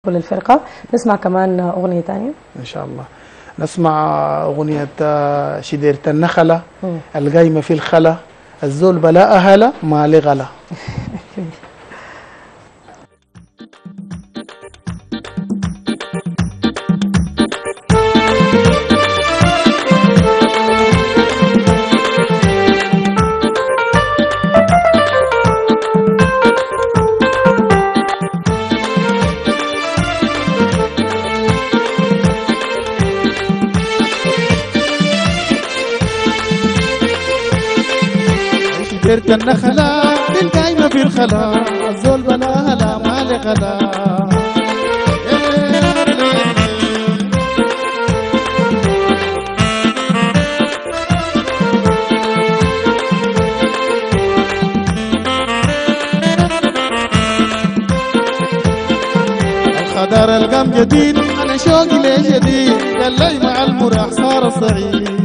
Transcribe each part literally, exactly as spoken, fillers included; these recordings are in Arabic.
للفرقة. نسمع كمان أغنية تانية إن شاء الله. نسمع أغنية شديرة النخلة القايمة في الخلا الزول بلا أهلا ما لغلا. شديرة النخلة القايمة في الخلا الزول بلا هلا ما لغلا. الخضار القام جديد أنا شوقي ليه شديد قال مع المراح صار صعيد.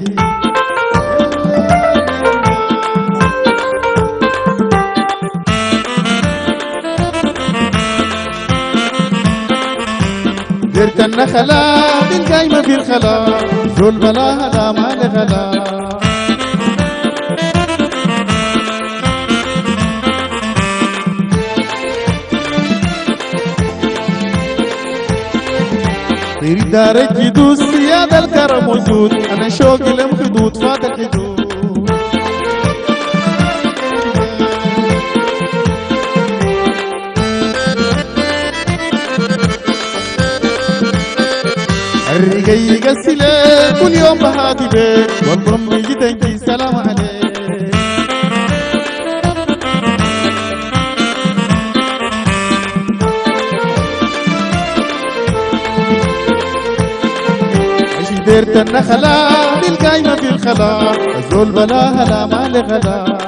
شديرة النخلة القايمة في الخلا زول بلا هلا ما لغلا. طير دارك يدوس سيادة الكرم وجود أنا شوقي لم خدود فات الحدود. الرقي يقسلك كل يوم بهاتي بيك والضم يجي تنجي سلام عليك. شديرة النخلة القايمة في الخلا الزول بلا هلا ما لغلا.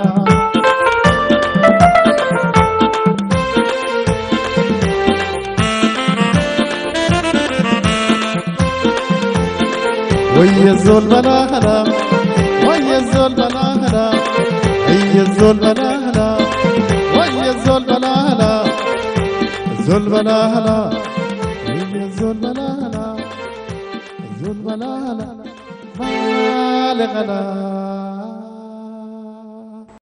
ويا الزول بلا هلا ويا الزول بلا هلا هي الزول بلا هلا ويا الزول بلا هلا الزول بلا هلا هي الزول بلا هلا الزول بلا هلا ما لغلا.